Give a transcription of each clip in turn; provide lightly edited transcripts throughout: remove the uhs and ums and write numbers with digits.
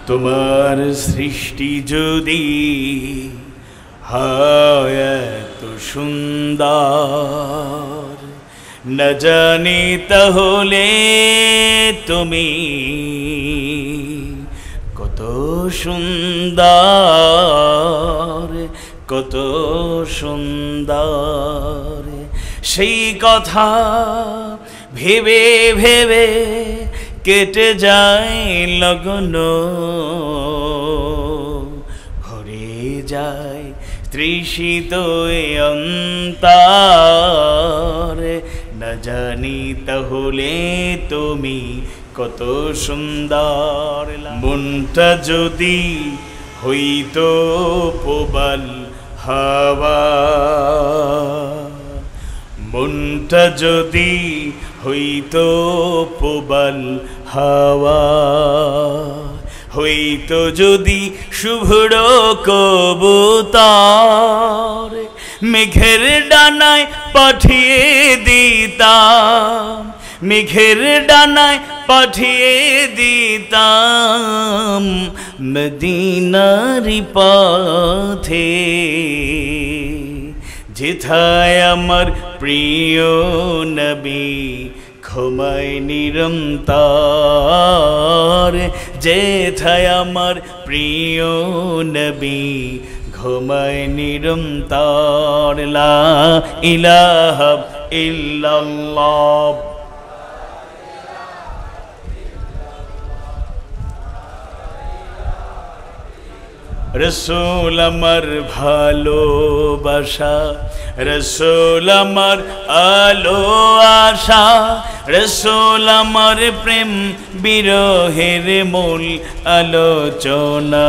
তোমার সৃষ্টি যদি হয় এত সুন্দর, না জানি তাহলে তুমি কত সুন্দর, কত সুন্দর। সেই কথা ভেবে ভেবে কেটে যায় লগন, ভরে যায় তৃষিত অন্তর, না জানি তাহলে তুমি কত সুন্দর। মনটা যদি হইতো প্রবল হাওয়া, মনটা যদি হইতো প্রবল হাওয়া, হইতো যদি শুভ্র কবুতর, মেঘের ডানায় পাঠিয়ে দিতাম, মেঘের ডানায় পাঠিয়ে দিতাম মদিনার পথে, যেথায় আমার প্রিয় নবী ঘুমায় নিরন্তর, যেথায় আমার প্রিয় নবী ঘুমায় নিরন্তর। লা ইলাহা ইল্লাল্লাহ। রসূল আমার ভালোবাসা, রসূল আমার আলো আশা, রসূল আমার প্রেম বিরহের মূল আলোচনা,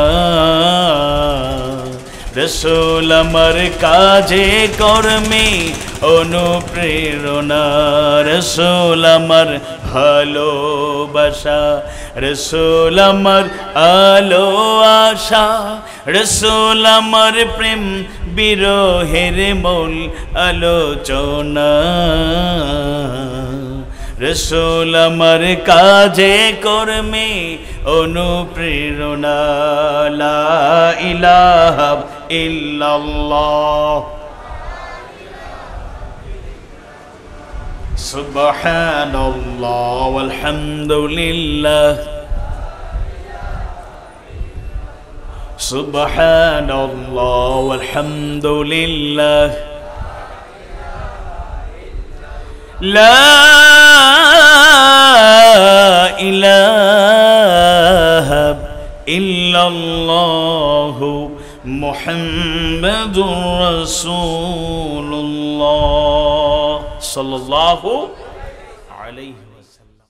রসূল আমার কাজে কর্মে অনুপ্রেরণা, রসূল আমার ভালোবাসা, রসূল আমার আলো আশা, রসূল আমার প্রেম বিরহের মূল আলোচনা, রসূল আমার কাজে কর্মে অনুপ্রেরণা। লা ইলাহা ইল্লাল্লাহ। সুবহানাল্লাহ ওয়ালহামদুলিল্লাহ, সুবহানাল্লাহ ওয়ালহামদুলিল্লাহ, লা ইলাহা ইল্লাল্লাহ মুহাম্মাদুর রাসূলুল্লাহ সাল্লাল্লাহু আলাইহি।